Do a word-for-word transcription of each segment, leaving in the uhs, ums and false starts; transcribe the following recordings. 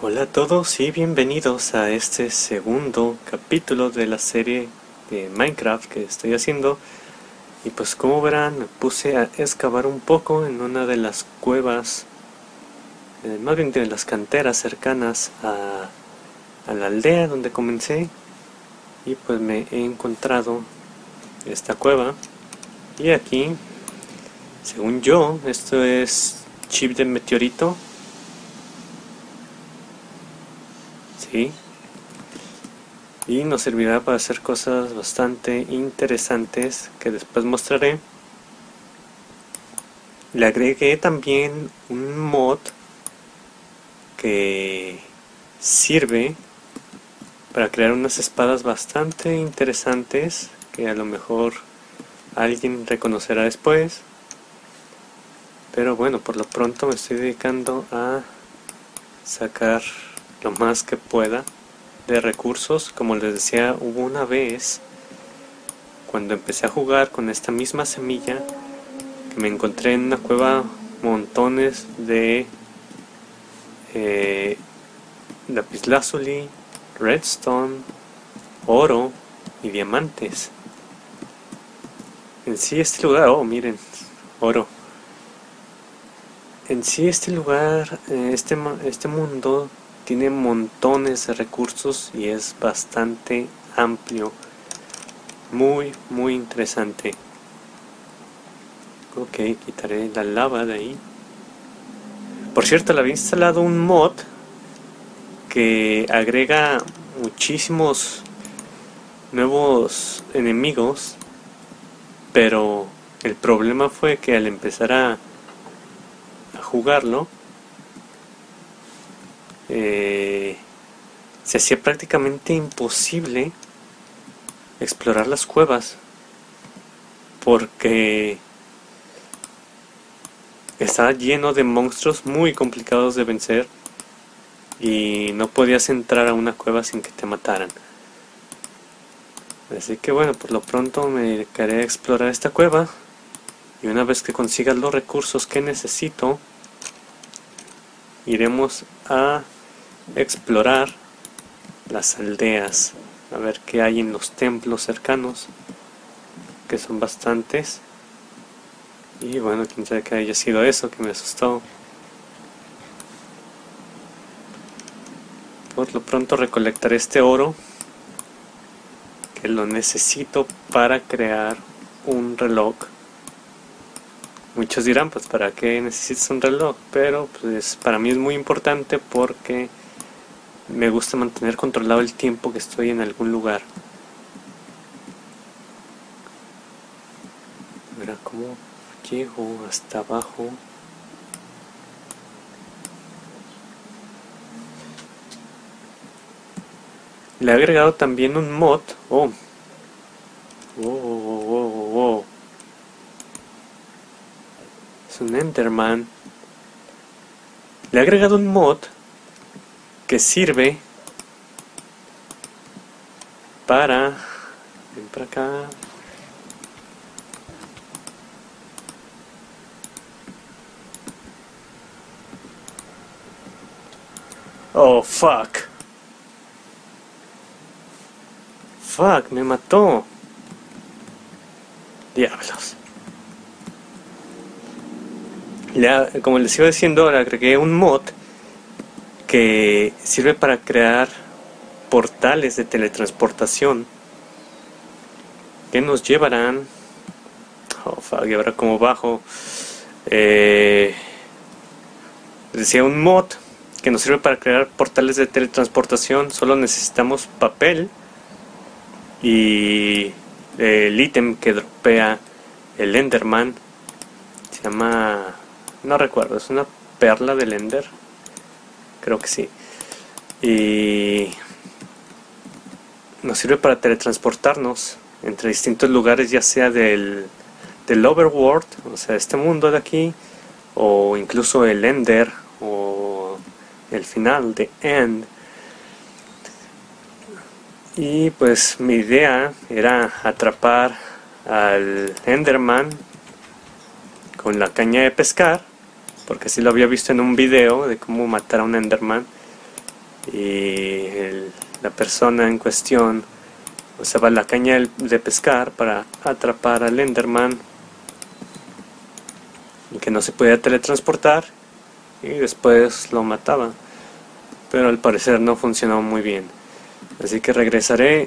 Hola a todos y bienvenidos a este segundo capítulo de la serie de Minecraft que estoy haciendo. Y pues como verán, me puse a excavar un poco en una de las cuevas, eh, más bien de las canteras cercanas a, a la aldea donde comencé. Y pues me he encontrado esta cueva. Y aquí, según yo, esto es chip de meteorito. Sí. Y nos servirá para hacer cosas bastante interesantes que después mostraré. Le agregué también un mod que sirve para crear unas espadas bastante interesantes que a lo mejor alguien reconocerá después. Pero bueno, por lo pronto me estoy dedicando a sacar lo más que pueda de recursos. Como les decía, hubo una vez cuando empecé a jugar con esta misma semilla que me encontré en una cueva montones de eh, lapislázuli, redstone, oro y diamantes. En sí este lugar, oh miren, oro. En sí este lugar, eh, este, este mundo tiene montones de recursos y es bastante amplio. Muy, muy interesante. Ok, quitaré la lava de ahí. Por cierto, le había instalado un mod que agrega muchísimos nuevos enemigos, pero el problema fue que al empezar a, a jugarlo, eh, se hacía prácticamente imposible explorar las cuevas porque estaba lleno de monstruos muy complicados de vencer y no podías entrar a una cueva sin que te mataran. Así que bueno, por lo pronto me dedicaré a explorar esta cueva y una vez que consiga los recursos que necesito, iremos a explorar las aldeas, a ver qué hay en los templos cercanos, que son bastantes. Y bueno, quién sabe que haya sido eso que me asustó. Por lo pronto recolectaré este oro, que lo necesito para crear un reloj. Muchos dirán, pues ¿para qué necesitas un reloj? Pero pues para mí es muy importante porque me gusta mantener controlado el tiempo que estoy en algún lugar. Mira cómo llego hasta abajo. Le he agregado también un mod. Oh. Oh, oh, oh, oh. Es un Enderman. Le he agregado un mod que sirve para... Ven para acá. Oh, fuck. Fuck, me mató. Diablos. Le, como les iba diciendo, le agregué un mod que sirve para crear portales de teletransportación que nos llevarán... Oh, fuck, y ahora como bajo. Eh, les decía, un mod que nos sirve para crear portales de teletransportación. Solo necesitamos papel y el ítem que dropea el Enderman. Se llama... no recuerdo, es una perla del Ender. Creo que sí. Y nos sirve para teletransportarnos entre distintos lugares, ya sea del, del Overworld, o sea, este mundo de aquí, o incluso el Ender, o el final de End. Y pues mi idea era atrapar al Enderman con la caña de pescar, porque así lo había visto en un video de cómo matar a un Enderman. y el, la persona en cuestión usaba la caña de pescar para atrapar al Enderman, que no se podía teletransportar, y después lo mataba, pero al parecer no funcionó muy bien. Así que regresaré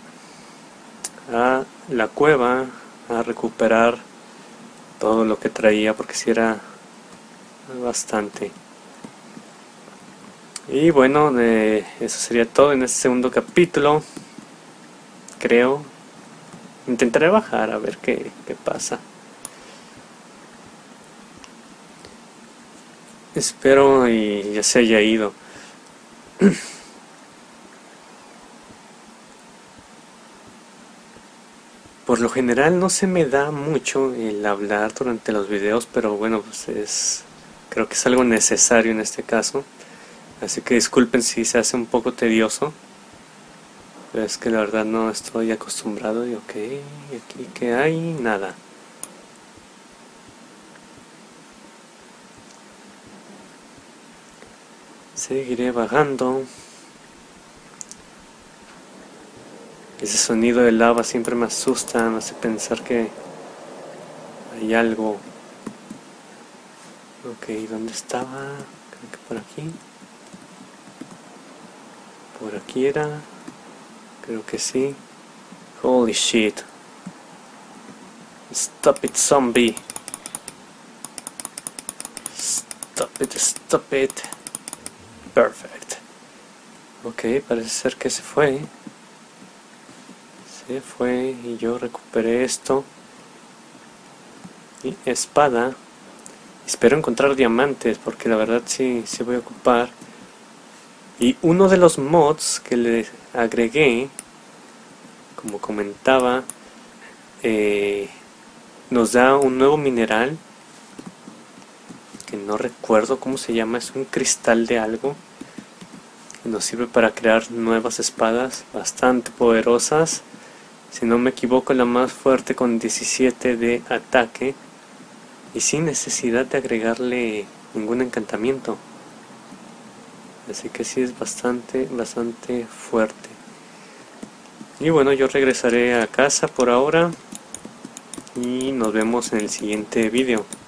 a la cueva a recuperar todo lo que traía, porque si era bastante. Y bueno, eh, eso sería todo en este segundo capítulo, creo. Intentaré bajar a ver qué, qué pasa. Espero y ya se haya ido. Por lo general no se me da mucho el hablar durante los videos, pero bueno, pues es, creo que es algo necesario en este caso. Así que disculpen si se hace un poco tedioso. Pero es que la verdad no estoy acostumbrado. Y ok, aquí que hay nada. Seguiré bajando. Ese sonido de lava siempre me asusta, me hace pensar que hay algo. Ok, ¿dónde estaba? Creo que por aquí. Por aquí era. Creo que sí. Holy shit. Stop it, zombie. Stop it, stop it. Perfect. Ok, parece ser que se fue. Se fue y yo recuperé esto. Y espada. Espero encontrar diamantes, porque la verdad sí, sí voy a ocupar. Y uno de los mods que le agregué, como comentaba, eh, nos da un nuevo mineral que no recuerdo cómo se llama, es un cristal de algo, que nos sirve para crear nuevas espadas bastante poderosas. Si no me equivoco, la más fuerte con diecisiete de ataque y sin necesidad de agregarle ningún encantamiento. Así que sí es bastante, bastante fuerte. Y bueno, yo regresaré a casa por ahora y nos vemos en el siguiente vídeo.